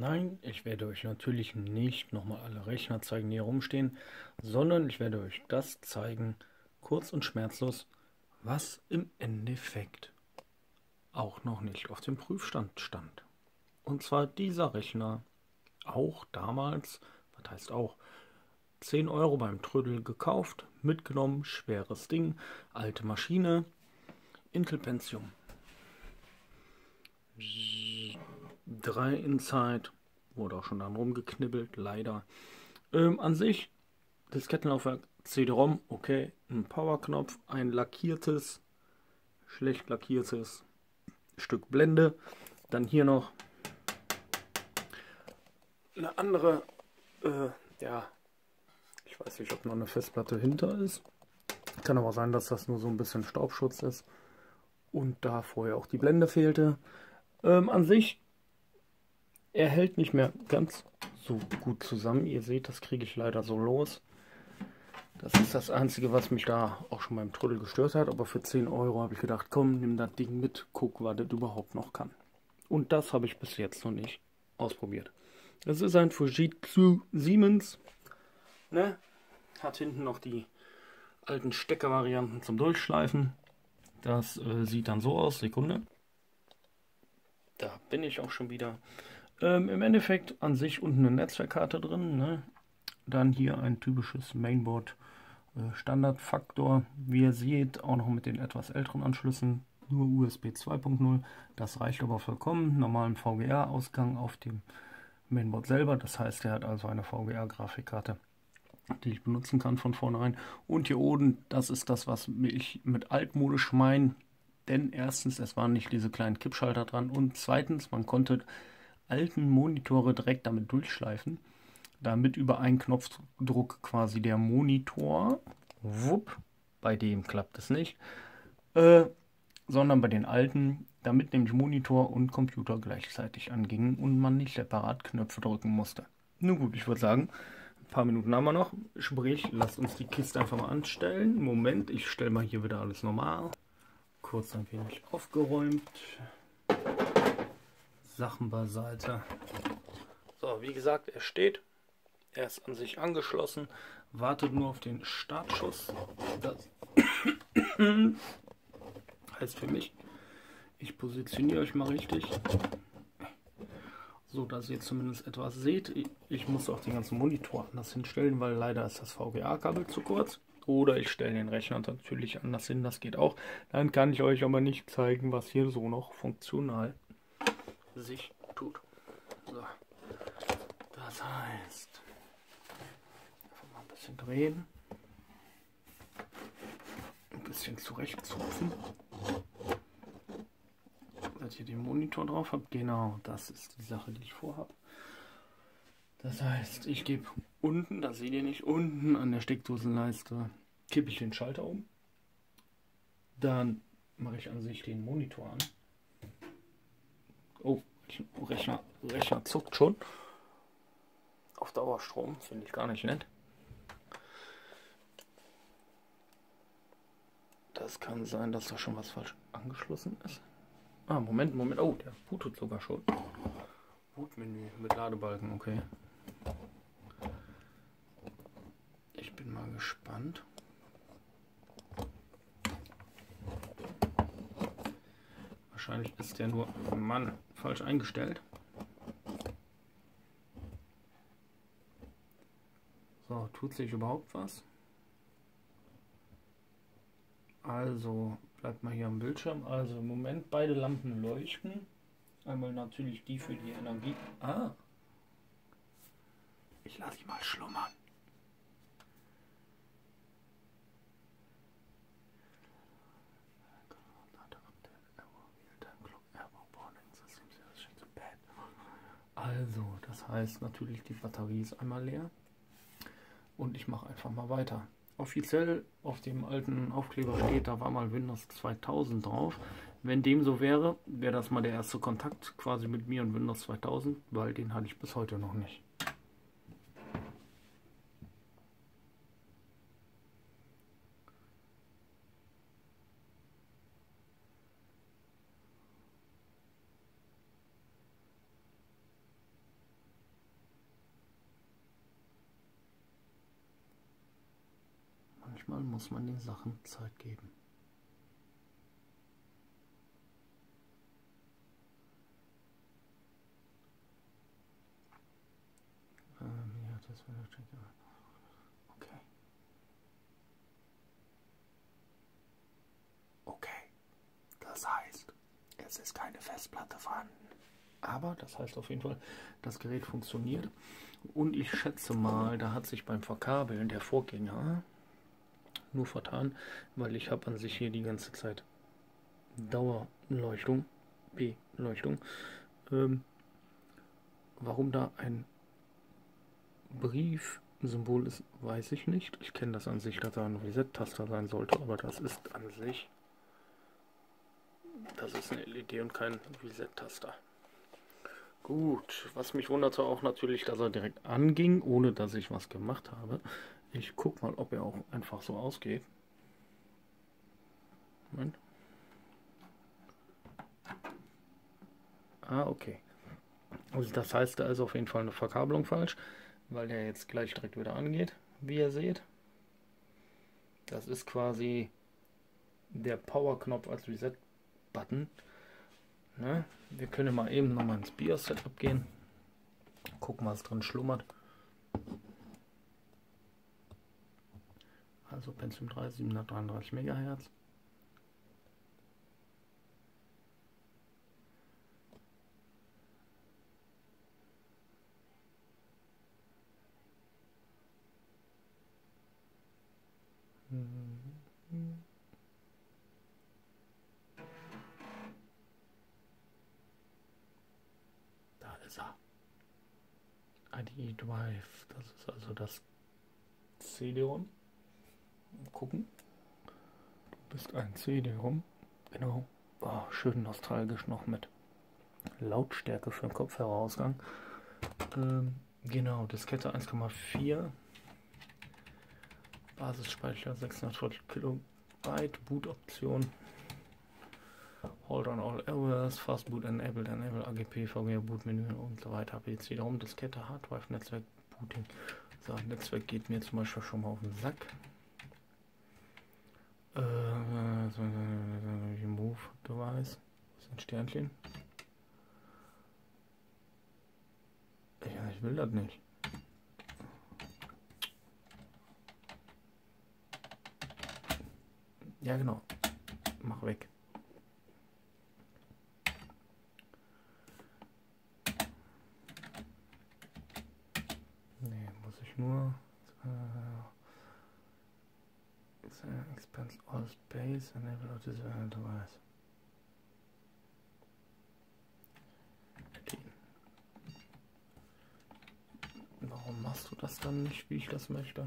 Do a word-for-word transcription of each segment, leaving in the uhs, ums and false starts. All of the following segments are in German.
Nein, ich werde euch natürlich nicht nochmal alle Rechner zeigen, die hier rumstehen, sondern ich werde euch das zeigen, kurz und schmerzlos, was im Endeffekt auch noch nicht auf dem Prüfstand stand. Und zwar dieser Rechner, auch damals, was heißt auch, zehn Euro beim Trödel gekauft, mitgenommen, schweres Ding, alte Maschine, Intel Pentium drei Inside, wurde auch schon dann rumgeknibbelt, leider. Ähm, an sich, Diskettenlaufwerk, C D-ROM, okay, ein Powerknopf, ein lackiertes, schlecht lackiertes Stück Blende. Dann hier noch eine andere, äh, ja, ich weiß nicht, ob noch eine Festplatte hinter ist. Kann aber sein, dass das nur so ein bisschen Staubschutz ist und da vorher auch die Blende fehlte. Ähm, an sich, er hält nicht mehr ganz so gut zusammen. Ihr seht, das kriege ich leider so los. Das ist das Einzige, was mich da auch schon beim Trödel gestört hat. Aber für zehn Euro habe ich gedacht, komm, nimm das Ding mit, guck, was das überhaupt noch kann. Und das habe ich bis jetzt noch nicht ausprobiert. Das ist ein Fujitsu Siemens. Ne? Hat hinten noch die alten Steckervarianten zum Durchschleifen. Das äh, sieht dann so aus. Sekunde. Da bin ich auch schon wieder. Ähm, Im Endeffekt an sich unten eine Netzwerkkarte drin. Ne? Dann hier ein typisches Mainboard äh, Standardfaktor. Wie ihr seht, auch noch mit den etwas älteren Anschlüssen. Nur U S B zwei Punkt null. Das reicht aber vollkommen. Normalen V G A-Ausgang auf dem Mainboard selber. Das heißt, er hat also eine V G A-Grafikkarte, die ich benutzen kann von vornherein. Und hier oben, das ist das, was ich mit altmodisch meine. Denn erstens, es waren nicht diese kleinen Kippschalter dran. Und zweitens, man konnte alten Monitore direkt damit durchschleifen. Damit über einen Knopfdruck quasi der Monitor, wupp, bei dem klappt es nicht, äh, sondern bei den alten, damit nämlich Monitor und Computer gleichzeitig angingen und man nicht separat Knöpfe drücken musste. Nun gut, ich würde sagen, ein paar Minuten haben wir noch. Sprich, lasst uns die Kiste einfach mal anstellen. Moment, ich stelle mal hier wieder alles normal. Kurz ein wenig aufgeräumt. Sachen beiseite. So, wie gesagt, er steht. Er ist an sich angeschlossen. Wartet nur auf den Startschuss. Das heißt für mich, ich positioniere euch mal richtig, so dass ihr zumindest etwas seht. Ich muss auch den ganzen Monitor anders hinstellen, weil leider ist das V G A-Kabel zu kurz. Oder ich stelle den Rechner natürlich anders hin, das geht auch. Dann kann ich euch aber nicht zeigen, was hier so noch funktional sich tut. So. Das heißt, einfach mal ein bisschen drehen, ein bisschen zurechtzupfen, dass ihr den Monitor drauf habt. Genau, das ist die Sache, die ich vorhabe. Das heißt, ich gebe unten, das seht ihr nicht, unten an der Steckdosenleiste kippe ich den Schalter um. Dann mache ich an sich den Monitor an. Oh, Rechner, Rechner zuckt schon. Auf Dauerstrom, finde ich gar nicht nett. Das kann sein, dass da schon was falsch angeschlossen ist. Ah, Moment, Moment. Oh, der bootet sogar schon. Bootmenü mit Ladebalken, okay. Ich bin mal gespannt. Wahrscheinlich ist der nur, Mann, falsch eingestellt. So, tut sich überhaupt was? Also, bleibt mal hier am Bildschirm. Also im Moment beide Lampen leuchten. Einmal natürlich die für die Energie. Ah! Ich lasse sie mal schlummern. Also, das heißt natürlich, die Batterie ist einmal leer. Und ich mache einfach mal weiter. Offiziell auf dem alten Aufkleber steht, da war mal Windows zweitausend drauf. Wenn dem so wäre, wäre das mal der erste Kontakt quasi mit mir und Windows zweitausend, weil den hatte ich bis heute noch nicht. manchmal muss man den Sachen Zeit geben. Ähm, ja, das war okay. Okay, das heißt, es ist keine Festplatte vorhanden. Aber das heißt auf jeden Fall, das Gerät funktioniert. Und ich schätze mal, da hat sich beim Verkabeln der Vorgänger nur vertan, weil ich habe an sich hier die ganze Zeit Dauerleuchtung, B-Leuchtung. Ähm, warum da ein Briefsymbol ist, weiß ich nicht. Ich kenne das an sich, dass da ein Reset-Taster sein sollte, aber das ist an sich, das ist eine L E D und kein Reset-Taster. Gut, was mich wunderte auch natürlich, dass er direkt anging, ohne dass ich was gemacht habe. Ich gucke mal, ob er auch einfach so ausgeht. Moment. Ah, okay. Also das heißt, da ist auf jeden Fall eine Verkabelung falsch, weil der jetzt gleich direkt wieder angeht, wie ihr seht. Das ist quasi der Power-Knopf als Reset-Button. Ne? Wir können mal eben nochmal ins BIOS-Setup gehen. Gucken, was drin schlummert. Also Pentium drei, siebenhundertdreiunddreißig Megahertz. Da ist er. I D E Drive, das ist also das C D-ROM. Gucken. Du bist ein C D-ROM. Genau. Oh, schön nostalgisch noch mit Lautstärke für den Kopfhörerausgang. Ähm, genau, Diskette eins Komma vier. Basisspeicher sechshundertvierzig Kilobyte. Boot-Option. Hold on all errors, Fast Boot Enabled, Enable A G P, V G A, Bootmenü und so weiter. P C-ROM, Diskette, Harddrive, Netzwerk, Booting. So, Netzwerk geht mir zum Beispiel schon mal auf den Sack. Äh, so, Remove Device. Das ist ein Sternchen. Ja, ich will das nicht. Ja, genau. Mach weg. Nee, muss ich nur. Äh, Expense all space, enable or design device. Warum machst du das dann nicht, wie ich das möchte?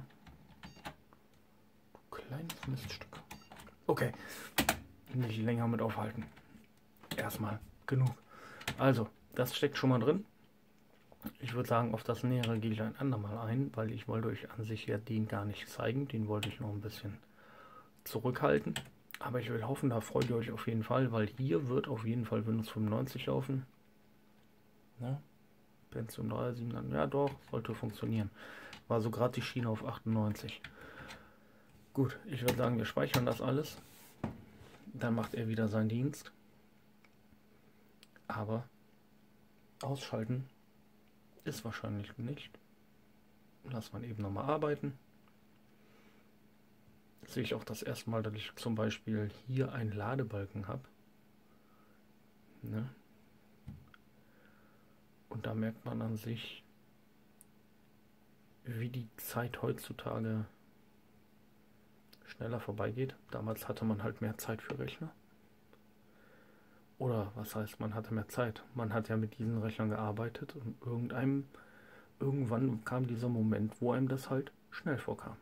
Du kleines Miststück. Okay, nicht länger mit aufhalten. Erstmal genug. Also, das steckt schon mal drin. Ich würde sagen, auf das Nähere gehe ich ein andermal ein, weil ich wollte euch an sich ja den gar nicht zeigen. Den wollte ich noch ein bisschen zurückhalten. Aber ich will hoffen, da freut ihr euch auf jeden Fall, weil hier wird auf jeden Fall Windows fünfundneunzig laufen. Ja, Pentium drei, sieben, ja doch, sollte funktionieren. War so gerade die Schiene auf achtundneunzig. Gut, ich würde sagen, wir speichern das alles. Dann macht er wieder seinen Dienst. Aber ausschalten ist wahrscheinlich nicht. Lass man eben nochmal arbeiten. Jetzt sehe ich auch das erste Mal, dass ich zum Beispiel hier einen Ladebalken habe. Ne? Und da merkt man an sich, wie die Zeit heutzutage schneller vorbeigeht. Damals hatte man halt mehr Zeit für Rechner. Oder was heißt, man hatte mehr Zeit? Man hat ja mit diesen Rechnern gearbeitet und irgendeinem, irgendwann kam dieser Moment, wo einem das halt schnell vorkam.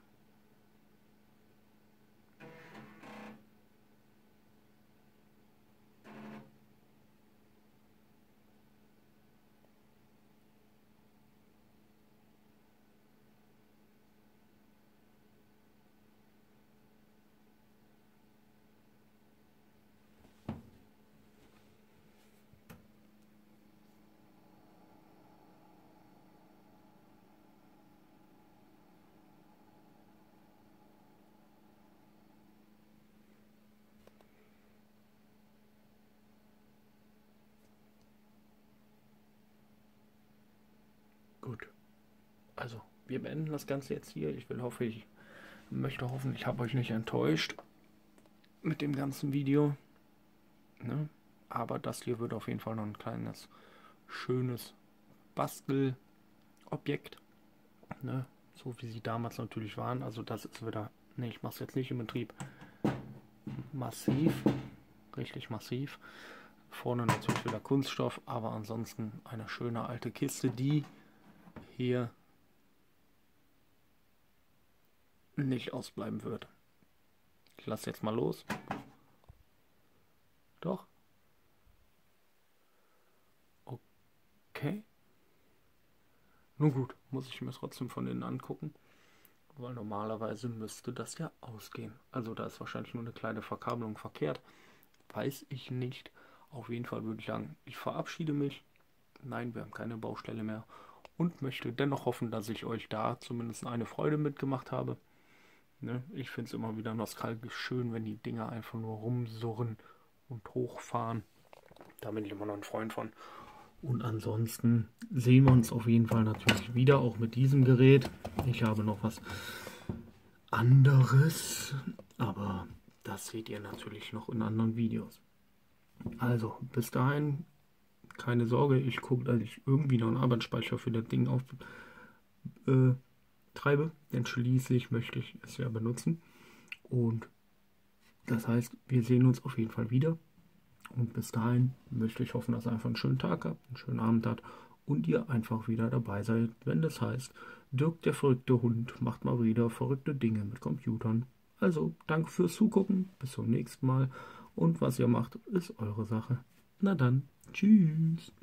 Gut. Also, wir beenden das Ganze jetzt hier. Ich will hoffe, ich möchte hoffen, ich habe euch nicht enttäuscht mit dem ganzen Video. Ne? Aber das hier wird auf jeden Fall noch ein kleines, schönes Bastelobjekt. Ne? So wie sie damals natürlich waren. Also das ist wieder, ne, ich mache es jetzt nicht im Betrieb. Massiv, richtig massiv. Vorne natürlich wieder Kunststoff, aber ansonsten eine schöne alte Kiste, die hier nicht ausbleiben wird. Ich lasse jetzt mal los. Doch. Okay. Nun gut, muss ich mir trotzdem von innen angucken, weil normalerweise müsste das ja ausgehen. Also da ist wahrscheinlich nur eine kleine Verkabelung verkehrt. Weiß ich nicht. Auf jeden Fall würde ich sagen, ich verabschiede mich. Nein, wir haben keine Baustelle mehr. Und möchte dennoch hoffen, dass ich euch da zumindest eine Freude mitgemacht habe. Ne? Ich finde es immer wieder nostalgisch schön, wenn die Dinger einfach nur rumsurren und hochfahren. Da bin ich immer noch ein Freund von. Und ansonsten sehen wir uns auf jeden Fall natürlich wieder, auch mit diesem Gerät. Ich habe noch was anderes, aber das seht ihr natürlich noch in anderen Videos. Also, bis dahin, keine Sorge, ich gucke, dass ich irgendwie noch einen Arbeitsspeicher für das Ding auf äh, treibe, denn schließlich möchte ich es ja benutzen. Und das heißt, wir sehen uns auf jeden Fall wieder. Und bis dahin möchte ich hoffen, dass ihr einfach einen schönen Tag habt, einen schönen Abend habt und ihr einfach wieder dabei seid, wenn das heißt, Dirk der verrückte Hund macht mal wieder verrückte Dinge mit Computern. Also, danke fürs Zugucken, bis zum nächsten Mal und was ihr macht, ist eure Sache. Na dann, tschüss.